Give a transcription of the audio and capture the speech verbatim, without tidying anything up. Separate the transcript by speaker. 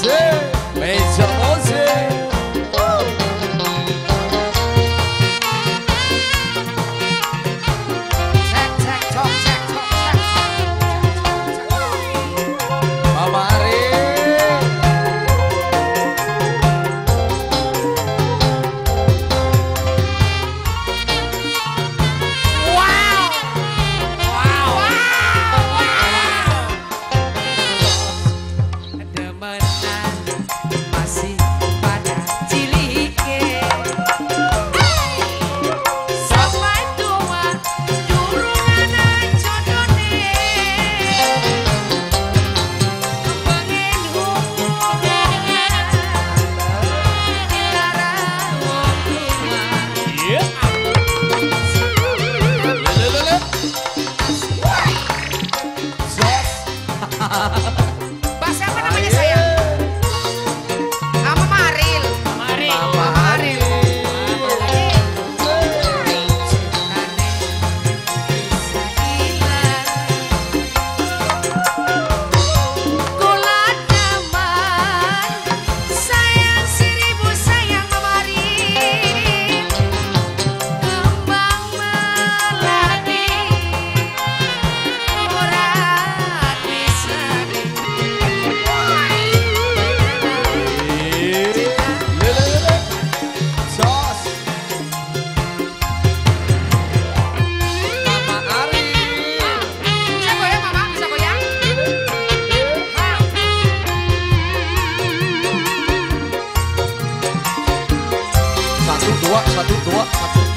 Speaker 1: musik, meja musik.
Speaker 2: Cek cek cok cek cok cek.
Speaker 1: Mama Ari.
Speaker 2: Wow. Wow. Demenan masih pada cilike. Sampai tua durungan jodone. Pengen hubungan lara hubungan.
Speaker 1: Yeah. Lelelele. Sos.
Speaker 2: Mbak siapa namanya sayang? Ah, Mama Aril. Mama Aril. Mama Aril. Gula nyaman, sayang seribu sayang Mama Aril. Kembang melati, ora bisa
Speaker 1: Lelelele. Sos. Mama Ari.
Speaker 2: Bisa goyang Mama? Bisa goyang? Ah.
Speaker 1: Satu dua, satu dua, satu